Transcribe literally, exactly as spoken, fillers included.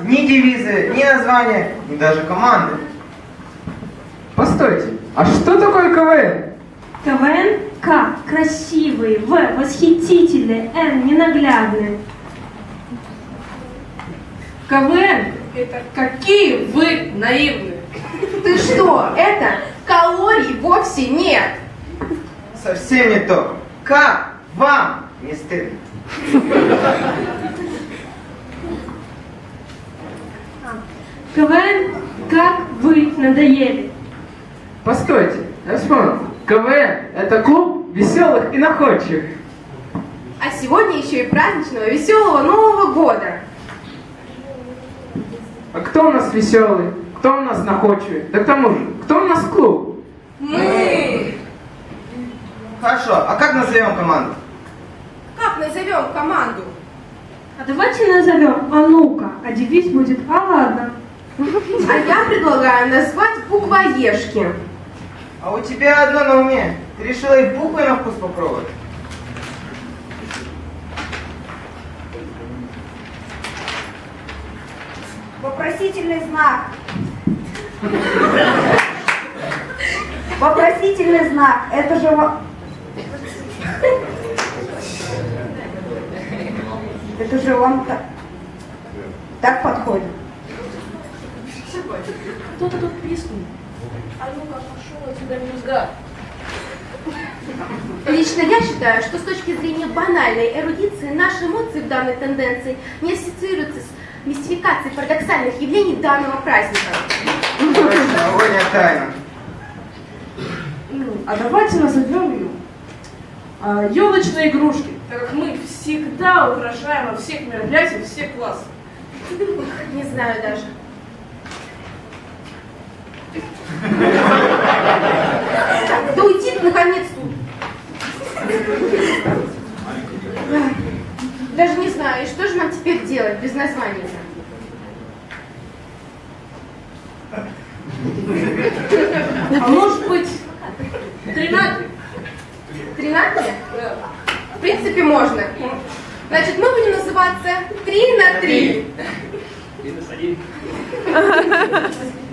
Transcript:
ни девизы, ни названия, ни даже команды. Постойте, а что такое КВН? КВН – К – красивый, В – восхитительный, Н – ненаглядный. КВН – это какие вы наивные. Ты что, это калорий вовсе нет. Совсем не то. Как вам не стыдно? КВН – как вы надоели. Постойте, я вспомнил. КВН – это клуб веселых и находчивых. А сегодня еще и праздничного веселого Нового года. А кто у нас веселый? Кто у нас находчивый? Да к тому же, кто у нас клуб? Мы! Хорошо, а как назовем команду? Как назовем команду? А давайте назовем «А ну-ка», а девиз будет «А ладно». А я предлагаю назвать буквоежки. А у тебя одно на уме. Ты решила и буквы на вкус попробовать? Вопросительный знак. Вопросительный знак. Это же... во- Это же вам так, так подходит. Кто-то тут пискнул. А ну-ка, пошел отсюда, мюзга. Лично я считаю, что с точки зрения банальной эрудиции наши эмоции в данной тенденции не ассоциируются с мистификацией парадоксальных явлений данного праздника. Новогодняя тайна. А давайте назовем ее а, елочные игрушки, так как мы всегда украшаем во всех мероприятиях все классы. Не знаю даже. Да уйди ты наконец тут. Даже не знаю, и что же нам теперь делать без названия? А может быть, тринадцать? Тринадцать? В принципе, можно. Значит, мы будем называться три на три. Минус один.